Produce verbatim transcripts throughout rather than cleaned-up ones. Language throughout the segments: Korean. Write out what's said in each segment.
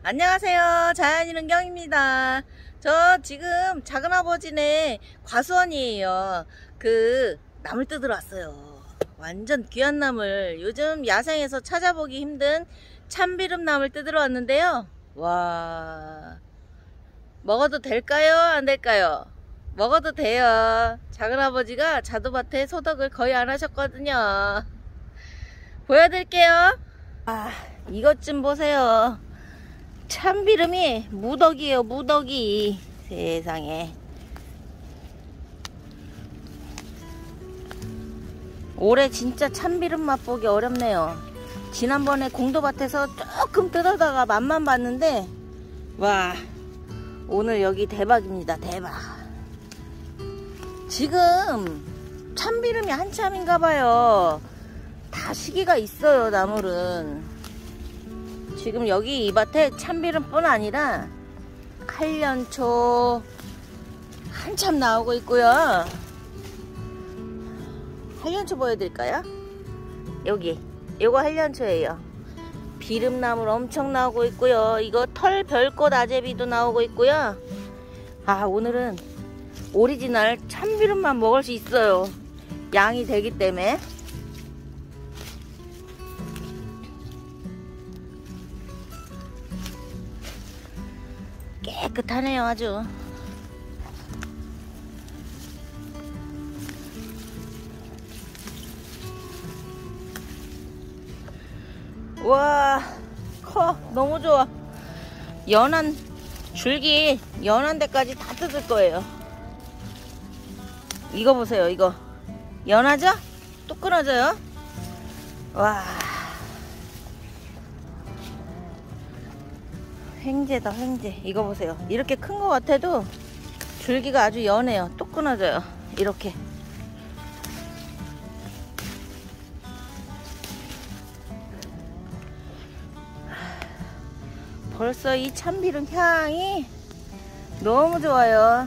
안녕하세요. 자연이는경입니다. 저 지금 작은아버지네 과수원이에요. 그 나물 뜯으러 왔어요. 완전 귀한 나물, 요즘 야생에서 찾아보기 힘든 참비름나물 뜯으러 왔는데요. 와, 먹어도 될까요? 안 될까요? 먹어도 돼요. 작은아버지가 자두밭에 소독을 거의 안 하셨거든요. 보여드릴게요. 아, 이것 좀 보세요. 참비름이 무더기예요, 무더기. 세상에. 올해 진짜 참비름 맛보기 어렵네요. 지난번에 공도밭에서 조금 뜯어다가 맛만 봤는데, 와, 오늘 여기 대박입니다. 대박. 지금 참비름이 한참인가봐요. 다 시기가 있어요, 나물은. 지금 여기 이 밭에 참비름뿐 아니라 한련초 한참 나오고 있고요. 한련초 보여드릴까요? 여기 요거 한련초예요. 비름나물 엄청 나오고 있고요. 이거 털별꽃 아제비도 나오고 있고요. 아, 오늘은 오리지널 참비름만 먹을 수 있어요. 양이 되기 때문에. 깨끗하네요, 아주. 와, 커. 너무 좋아. 연한 줄기, 연한 데까지 다 뜯을 거예요. 이거 보세요, 이거. 연하죠? 또 끊어져요. 와, 횡재다, 횡재. 이거 보세요. 이렇게 큰 거 같아도 줄기가 아주 연해요. 또 끊어져요. 이렇게. 벌써 이 참비름 향이 너무 좋아요.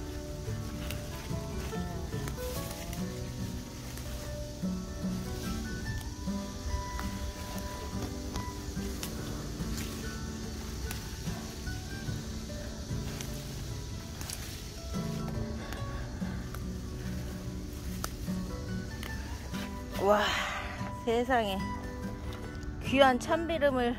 와, 세상에. 귀한 참비름을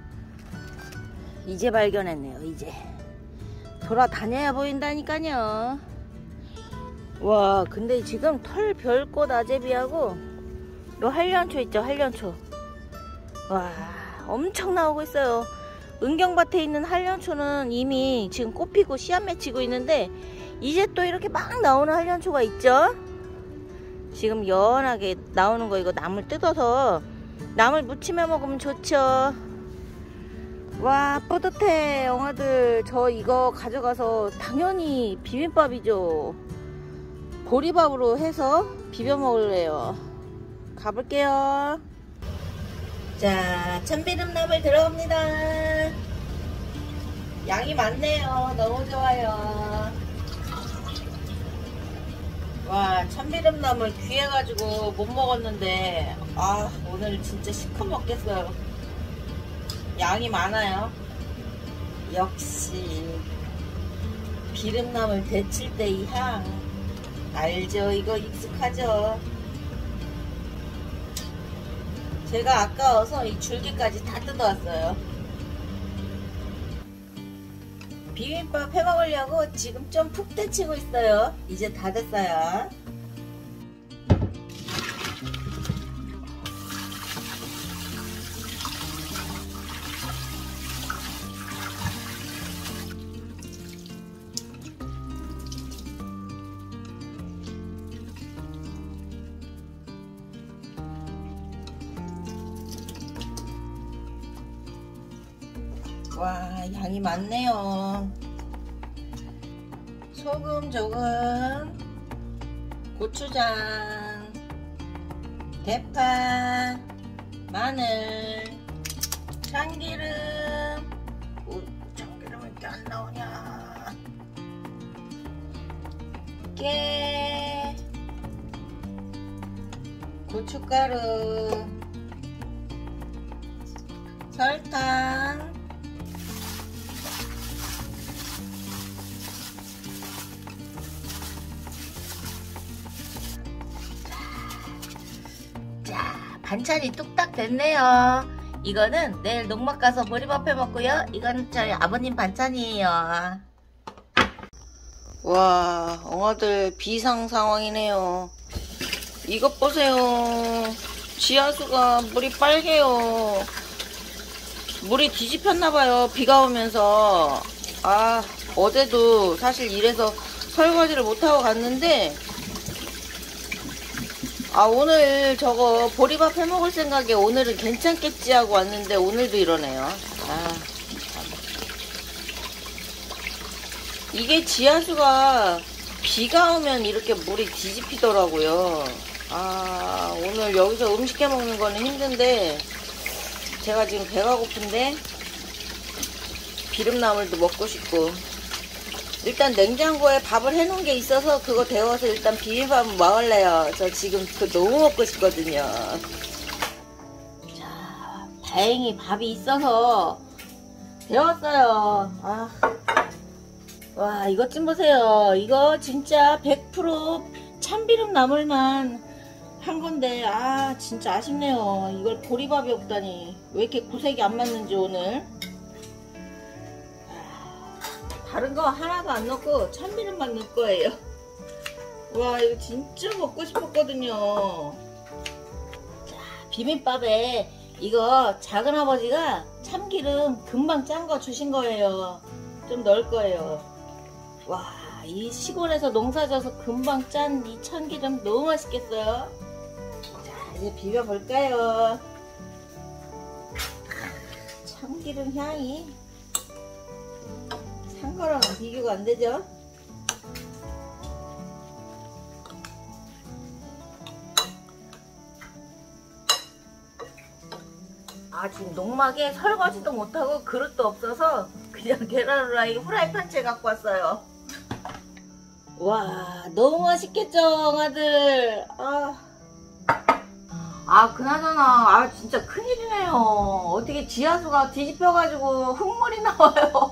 이제 발견했네요. 이제 돌아다녀야 보인다니까요. 와, 근데 지금 털별꽃 아제비하고 요 한련초 있죠, 한련초. 와, 엄청 나오고 있어요. 은경밭에 있는 한련초는 이미 지금 꽃피고 씨앗 맺히고 있는데, 이제 또 이렇게 막 나오는 한련초가 있죠. 지금 연하게 나오는 거, 이거 나물 뜯어서 나물 무침해 먹으면 좋죠. 와, 뿌듯해 영아들. 저 이거 가져가서 당연히 비빔밥이죠. 보리밥으로 해서 비벼 먹을래요. 가볼게요. 자, 참비름나물 들어갑니다. 양이 많네요. 너무 좋아요. 와, 참비름나물 귀해가지고 못 먹었는데, 아, 오늘 진짜 시커 먹겠어요. 양이 많아요. 역시 비름나물 데칠 때 이 향 알죠? 이거 익숙하죠? 제가 아까워서 이 줄기까지 다 뜯어왔어요. 비빔밥 해 먹으려고 지금 좀 푹 데치고 있어요. 이제 다 됐어요. 와, 양이 많네요. 소금 조금, 고추장, 대파, 마늘, 참기름. 오, 참기름이 이렇게 안 나오냐. 깨, 고춧가루, 설탕, 반찬이 뚝딱 됐네요. 이거는 내일 농막 가서 보리밥 해 먹고요. 이건 저희 아버님 반찬이에요. 와, 엉아들 비상 상황이네요. 이것 보세요. 지하수가 물이 빨개요. 물이 뒤집혔나봐요. 비가 오면서. 아, 어제도 사실 이래서 설거지를 못하고 갔는데, 아, 오늘 저거 보리밥 해 먹을 생각에 오늘은 괜찮겠지 하고 왔는데 오늘도 이러네요. 아, 참. 이게 지하수가 비가 오면 이렇게 물이 뒤집히더라고요. 아, 오늘 여기서 음식 해 먹는 거는 힘든데 제가 지금 배가 고픈데 비름나물도 먹고 싶고, 일단 냉장고에 밥을 해놓은 게 있어서 그거 데워서 일단 비빔밥 먹을래요. 저 지금 그거 너무 먹고 싶거든요. 자, 다행히 밥이 있어서 데웠어요. 아, 와, 이것 좀 보세요. 이거 진짜 백 퍼센트 참비름나물만 한 건데, 아, 진짜 아쉽네요. 이걸 보리밥이 없다니. 왜 이렇게 구색이 안 맞는지 오늘. 다른 거 하나도 안 넣고 참기름만 넣을 거예요. 와, 이거 진짜 먹고 싶었거든요. 자, 비빔밥에 이거 작은아버지가 참기름 금방 짠 거 주신 거예요. 좀 넣을 거예요. 와, 이 시골에서 농사져서 금방 짠 이 참기름 너무 맛있겠어요. 자, 이제 비벼볼까요? 참기름 향이 한 거랑 비교가 안 되죠? 아, 지금 농막에 설거지도 못하고 그릇도 없어서 그냥 계란 후라이 후라이팬 채 갖고 왔어요. 와, 너무 맛있겠죠, 아들. 아, 아, 그나저나, 아, 진짜 큰일이네요. 어떻게 지하수가 뒤집혀가지고 흙물이 나와요.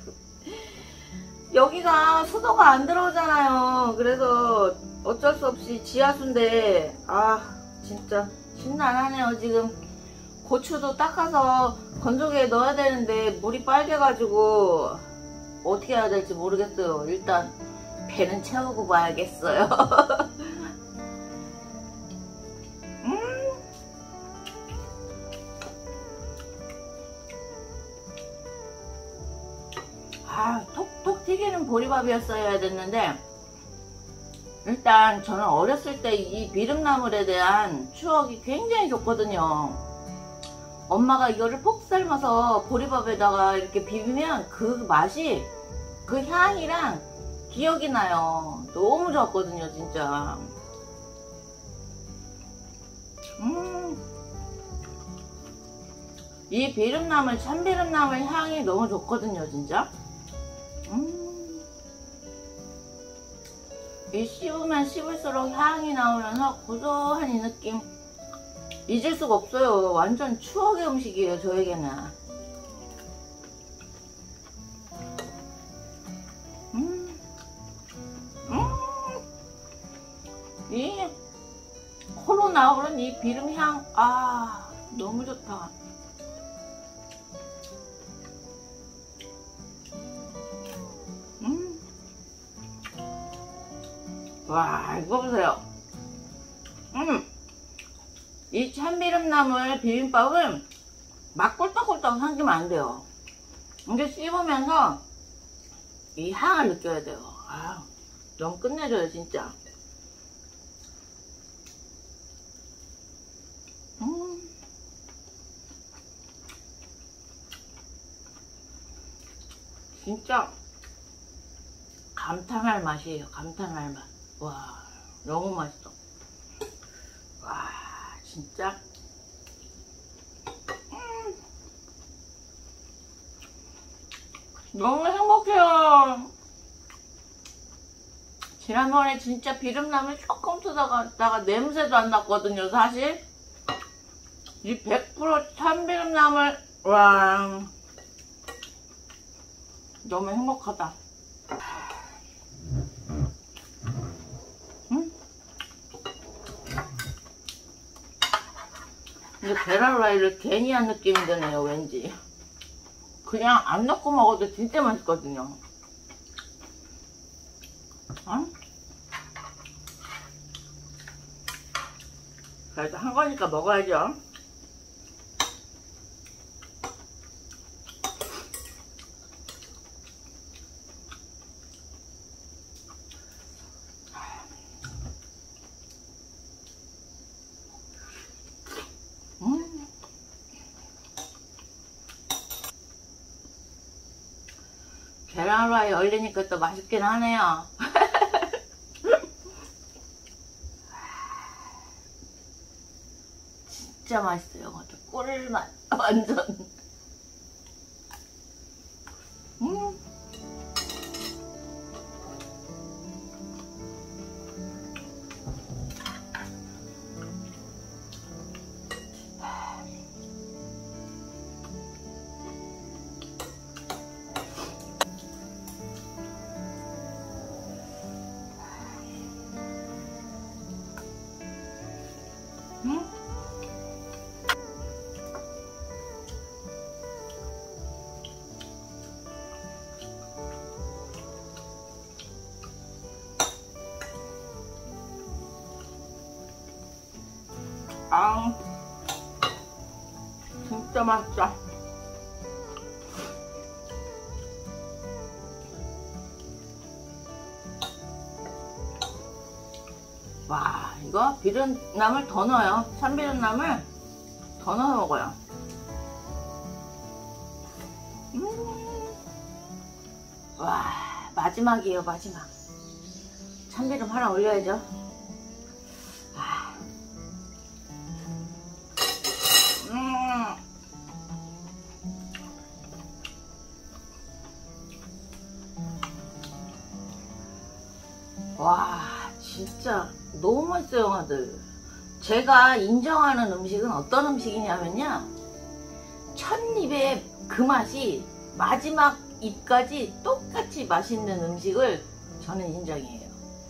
여기가 수도가 안 들어오잖아요. 그래서 어쩔 수 없이 지하수인데, 아, 진짜 심란하네요. 지금 고추도 닦아서 건조기에 넣어야 되는데 물이 빨개가지고 어떻게 해야 될지 모르겠어요. 일단 배는 채우고 봐야겠어요. 음. 아, 톡톡 튀기는 보리밥이었어야 됐는데, 일단 저는 어렸을 때 이 비름나물에 대한 추억이 굉장히 좋거든요. 엄마가 이거를 폭 삶아서 보리밥에다가 이렇게 비비면 그 맛이, 그 향이랑 기억이 나요. 너무 좋았거든요, 진짜. 음, 이 비름나물, 참비름나물 향이 너무 좋거든요, 진짜. 음, 이 씹으면 씹을수록 향이 나오면서 고소한 이 느낌 잊을 수가 없어요. 완전 추억의 음식이에요, 저에게는. 음, 음, 이 코로 나오는 이 비름향, 아, 너무 좋다. 음, 와, 이거 보세요. 음, 이 참비름나물 비빔밥은 막 꿀떡꿀떡 삼키면 안 돼요. 이게 씹으면서 이 향을 느껴야 돼요. 아, 너무 끝내줘요, 진짜. 음. 진짜 감탄할 맛이에요. 감탄할 맛. 와, 너무 맛있어. 와, 진짜. 음. 너무 행복해요. 지난번에 진짜 비름나물 조금 쓰다가 냄새도 안 났거든요, 사실. 이 백 퍼센트 참비름나물, 와, 너무 행복하다. 음? 근데 계란 후라이를 괜히 한 느낌이 드네요, 왠지. 그냥 안 넣고 먹어도 진짜 맛있거든요. 어? 그래도 한 거니까 먹어야죠. 음. 계란 후라이 얼리니까 또 맛있긴 하네요. 진짜 맛있어요. 꿀맛 완전. 음. 음. 아, 진짜 맛있다. 와, 이거 비린나물 더 넣어요. 참비린나물 더 넣어 먹어요. 음. 와, 마지막이에요, 마지막. 참기름 하나 올려야죠. 아. 음. 와, 진짜 너무 맛있어요, 형아들. 제가 인정하는 음식은 어떤 음식이냐면요, 첫 입에 그 맛이 마지막 입까지 똑같이 맛있는 음식을 저는 인정해요.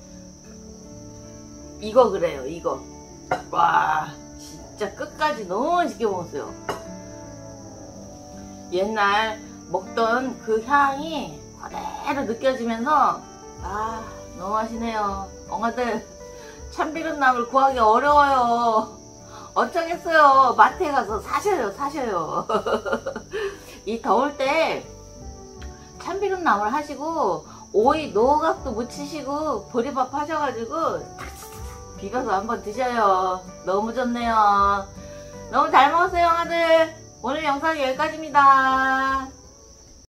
이거 그래요, 이거. 와, 진짜 끝까지 너무 맛있게 먹었어요. 옛날 먹던 그 향이 그대로 느껴지면서 아, 너무 맛있네요. 엉아들, 참비린나물 구하기 어려워요. 어쩌겠어요. 마트에 가서 사셔요, 사셔요. 이 더울 때 참비린나물 하시고 오이 노각도 무치시고 보리밥 하셔가지고 비벼서 한번 드셔요. 너무 좋네요. 너무 잘 먹었어요, 형아들. 오늘 영상이 여기까지입니다.